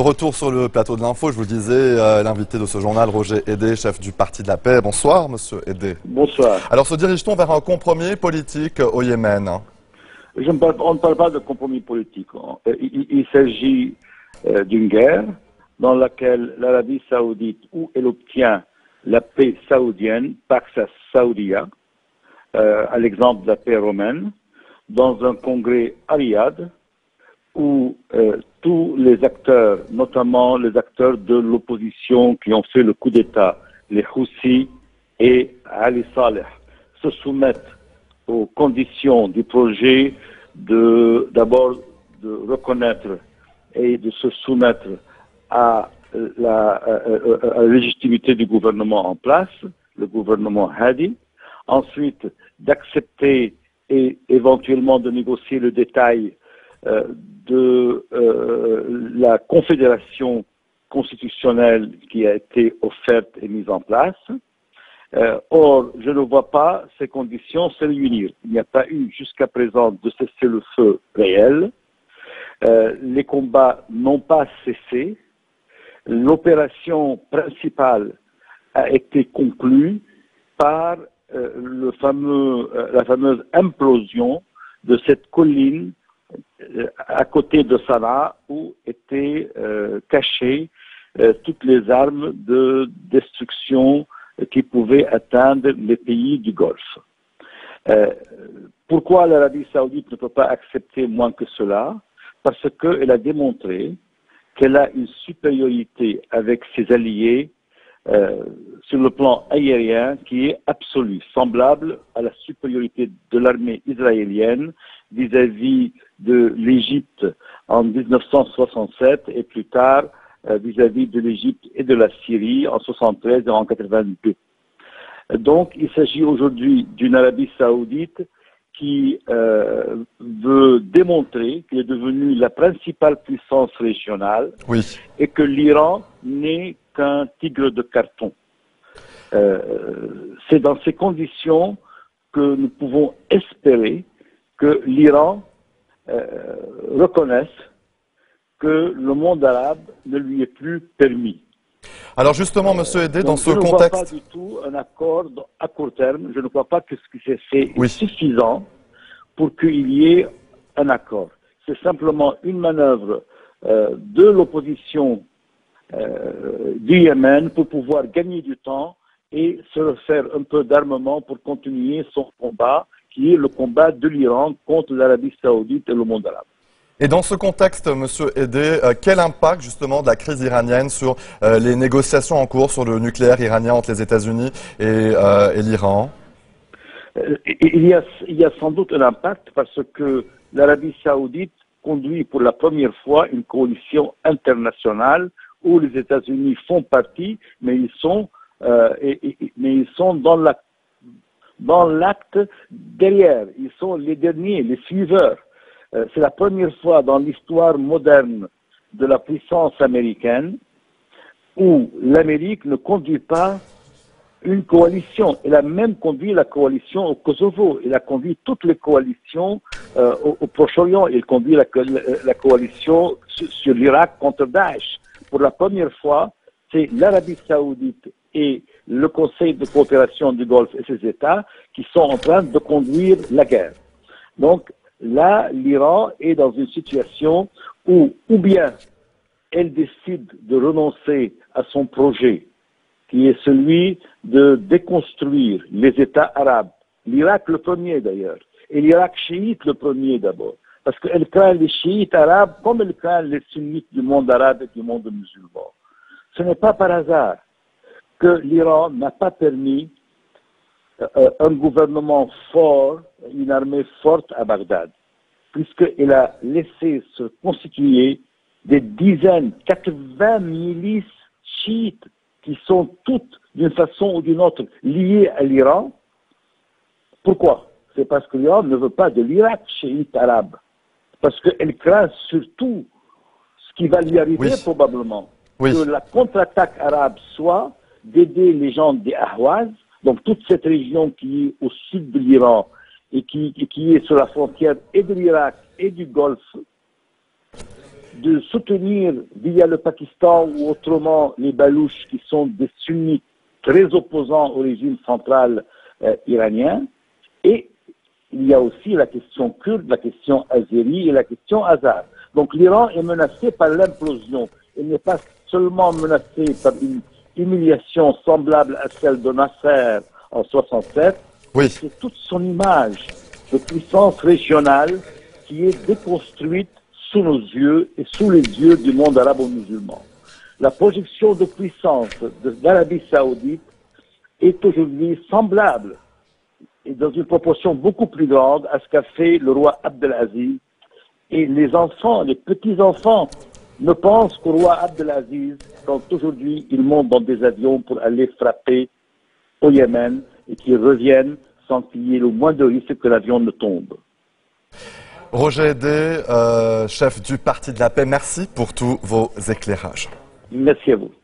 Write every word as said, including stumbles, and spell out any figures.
Retour sur le plateau de l'info, je vous le disais, euh, l'invité de ce journal, Roger Hédé, chef du Parti de la Paix. Bonsoir, monsieur Hédé. Bonsoir. Alors, se dirige-t-on vers un compromis politique au Yémen? Je ne parle, on ne parle pas de compromis politique. Il, il s'agit euh, d'une guerre dans laquelle l'Arabie saoudite, où elle obtient la paix saoudienne, Pax Saoudia, euh, à l'exemple de la paix romaine, dans un congrès à Riyad, où euh, tous les acteurs, notamment les acteurs de l'opposition qui ont fait le coup d'État, les Houthis et Ali Saleh, se soumettent aux conditions du projet de d'abord de reconnaître et de se soumettre à la, à, à, à la légitimité du gouvernement en place, le gouvernement Hadi, ensuite d'accepter et éventuellement de négocier le détail euh, de euh, la confédération constitutionnelle qui a été offerte et mise en place. Euh, or, je ne vois pas ces conditions se réunir. Il n'y a pas eu jusqu'à présent de cessez-le-feu réel. Euh, les combats n'ont pas cessé. L'opération principale a été conclue par euh, le fameux, euh, la fameuse implosion de cette colline euh, à côté de Sanaa où étaient euh, cachées euh, toutes les armes de destruction qui pouvaient atteindre les pays du Golfe. Euh, pourquoi l'Arabie saoudite ne peut pas accepter moins que cela? Parce qu'elle a démontré qu'elle a une supériorité avec ses alliés euh, sur le plan aérien qui est absolue, semblable à la supériorité de l'armée israélienne vis-à-vis de l'Égypte en mille neuf cent soixante-sept et plus tard vis-à-vis de l'Égypte et de la Syrie en soixante-treize et en quatre-vingt-deux. Donc, il s'agit aujourd'hui d'une Arabie saoudite qui euh, veut démontrer qu'elle est devenue la principale puissance régionale oui. et que l'Iran n'est qu'un tigre de carton. Euh, c'est dans ces conditions que nous pouvons espérer que l'Iran euh, reconnaisse que le monde arabe ne lui est plus permis. Alors justement, monsieur Hédé, dans ce contexte... Je ne contexte... vois pas du tout un accord à court terme. Je ne crois pas que ce qui s'est fait oui. est suffisant pour qu'il y ait un accord. C'est simplement une manœuvre euh, de l'opposition euh, du Yémen pour pouvoir gagner du temps et se refaire un peu d'armement pour continuer son combat, qui est le combat de l'Iran contre l'Arabie saoudite et le monde arabe. Et dans ce contexte, monsieur Hédé, euh, quel impact justement de la crise iranienne sur euh, les négociations en cours sur le nucléaire iranien entre les États-Unis et, euh, et l'Iran? euh, il, y a, il y a sans doute un impact parce que l'Arabie saoudite conduit pour la première fois une coalition internationale où les États-Unis font partie, mais ils sont, euh, et, et, mais ils sont dans la, dans l'acte derrière. Ils sont les derniers, les suiveurs. C'est la première fois dans l'histoire moderne de la puissance américaine où l'Amérique ne conduit pas une coalition. Elle a même conduit la coalition au Kosovo. Elle a conduit toutes les coalitions euh, au, au Proche-Orient. Elle conduit la, la, la coalition sur, sur l'Irak contre Daesh. Pour la première fois, c'est l'Arabie saoudite et le Conseil de coopération du Golfe et ses États qui sont en train de conduire la guerre. Donc, là, l'Iran est dans une situation où, ou bien, elle décide de renoncer à son projet, qui est celui de déconstruire les États arabes, l'Irak le premier d'ailleurs, et l'Irak chiite le premier d'abord, parce qu'elle craint les chiites arabes comme elle craint les sunnites du monde arabe et du monde musulman. Ce n'est pas par hasard que l'Iran n'a pas permis euh, un gouvernement fort, une armée forte à Bagdad, puisqu'elle a laissé se constituer des dizaines, quatre-vingts milices chiites qui sont toutes, d'une façon ou d'une autre, liées à l'Iran. Pourquoi? C'est parce que l'Iran ne veut pas de l'Irak chiite arabe. Parce qu'elle craint surtout ce qui va lui arriver oui. probablement. Oui. Que la contre-attaque arabe soit d'aider les gens des Ahwaz, donc toute cette région qui est au sud de l'Iran et qui, qui est sur la frontière et de l'Irak et du Golfe, de soutenir via le Pakistan ou autrement les Balouches qui sont des sunnites très opposants au régime central euh, iranien. Et il y a aussi la question kurde, la question azérie et la question azar. Donc l'Iran est menacé par l'implosion. Il n'est pas seulement menacé par une humiliation semblable à celle de Nasser en soixante-sept, Oui. c'est toute son image de puissance régionale qui est déconstruite sous nos yeux et sous les yeux du monde arabo-musulman. La projection de puissance de l'Arabie saoudite est aujourd'hui semblable et dans une proportion beaucoup plus grande à ce qu'a fait le roi Abdelaziz. Et les enfants, les petits-enfants ne pensent qu'au roi Abdelaziz quand aujourd'hui ils montent dans des avions pour aller frapper au Yémen et qu'ils reviennent sans qu'il y ait le moindre risque que l'avion ne tombe. Roger Aidé, euh, chef du Parti de la Paix, merci pour tous vos éclairages. Merci à vous.